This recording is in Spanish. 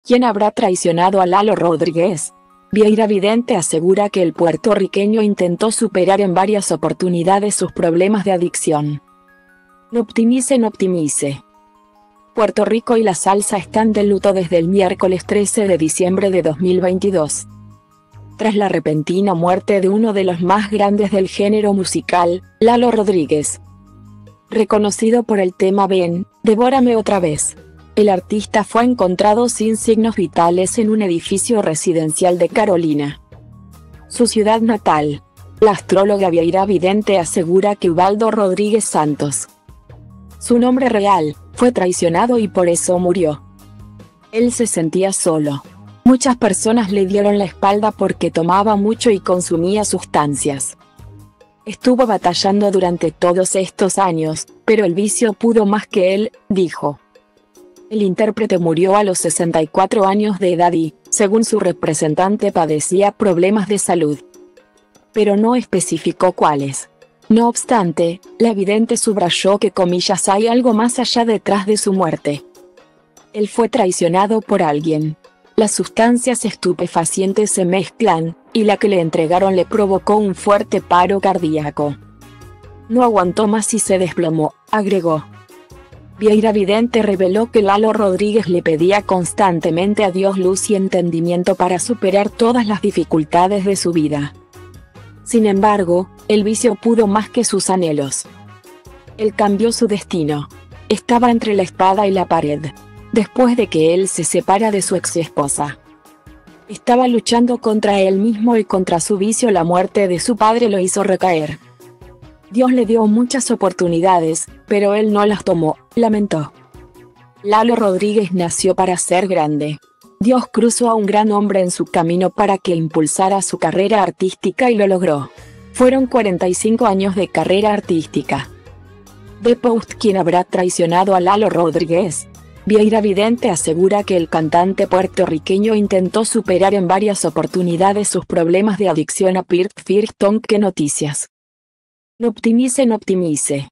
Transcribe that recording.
¿Quién habrá traicionado a Lalo Rodríguez? Vieira Vidente asegura que el puertorriqueño intentó superar en varias oportunidades sus problemas de adicción. No optimice. Puerto Rico y la salsa están de luto desde el miércoles 13 de diciembre de 2022. Tras la repentina muerte de uno de los más grandes del género musical, Lalo Rodríguez. Reconocido por el tema Ven, devórame otra vez. El artista fue encontrado sin signos vitales en un edificio residencial de Carolina, su ciudad natal. La astróloga Vieira Vidente asegura que Ubaldo Rodríguez Santos, su nombre real, fue traicionado y por eso murió. Él se sentía solo. Muchas personas le dieron la espalda porque tomaba mucho y consumía sustancias. Estuvo batallando durante todos estos años, pero el vicio pudo más que él, dijo. El intérprete murió a los 64 años de edad y, según su representante, padecía problemas de salud, pero no especificó cuáles. No obstante, la vidente subrayó que comillas hay algo más allá detrás de su muerte. Él fue traicionado por alguien. Las sustancias estupefacientes se mezclan, y la que le entregaron le provocó un fuerte paro cardíaco. No aguantó más y se desplomó, agregó. Vieira Vidente reveló que Lalo Rodríguez le pedía constantemente a Dios luz y entendimiento para superar todas las dificultades de su vida. Sin embargo, el vicio pudo más que sus anhelos. Él cambió su destino. Estaba entre la espada y la pared. Después de que él se separa de su ex esposa. Estaba luchando contra él mismo y contra su vicio. La muerte de su padre lo hizo recaer. Dios le dio muchas oportunidades, pero él no las tomó, lamentó. Lalo Rodríguez nació para ser grande. Dios cruzó a un gran hombre en su camino para que impulsara su carrera artística y lo logró. Fueron 45 años de carrera artística. The Post. ¿Quién habrá traicionado a Lalo Rodríguez? Vieira Vidente asegura que el cantante puertorriqueño intentó superar en varias oportunidades sus problemas de adicción a First. ¿Qué noticias? No optimice.